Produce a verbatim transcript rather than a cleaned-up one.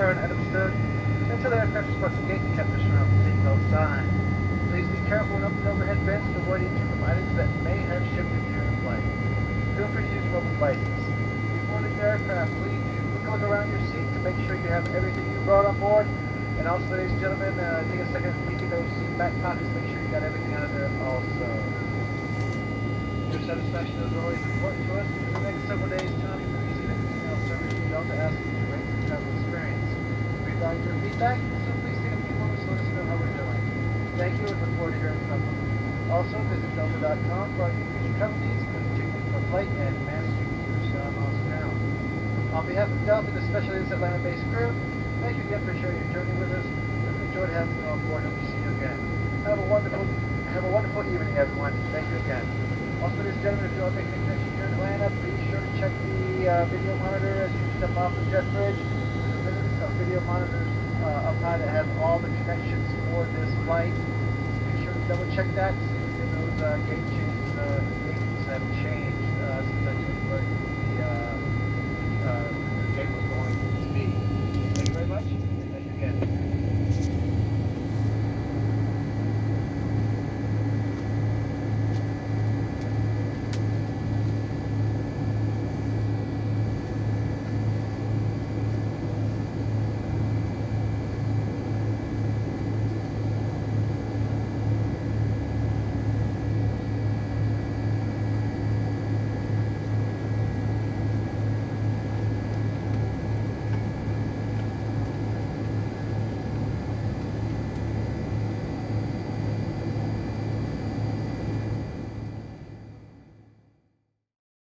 turn at Evanston until the aircraft is brought to gate and kept to surround the seatbelt sign. Please be careful when up and overhead bins to avoid eating from items that may have shifted during flight. Feel free to use mobile devices. Before leaving the aircraft, please look, look around your seat to make sure you have everything you brought on board. And also, ladies and gentlemen, uh, take a second to peek in those seat back pockets, make sure you got everything out of there also. Your satisfaction is always important to us. In the next several days, Tommy will be using an email service from Delta asking you to rate your travel experience. We value your feedback, so please take a few moments to let us know how we're doing. Thank you and look forward to hearing from you. Also, visit Delta dot com for all your future travel needs, particularly for flight and managing your sky miles per hour. On behalf of Delta, and especially this Atlanta-based crew, thank you again for sharing your journey with us. We've enjoyed having you on board. Hope to see you again. Have a wonderful, have a wonderful evening, everyone. Thank you again. Also, ladies and gentlemen, if you want to make any connection here in Atlanta, please sure to check the uh, video monitor as you step off the jet bridge. There's a uh, video monitors uh, up high that has all the connections for this flight. Make sure to double check that, see if those uh, gate changes, uh, gates have changed.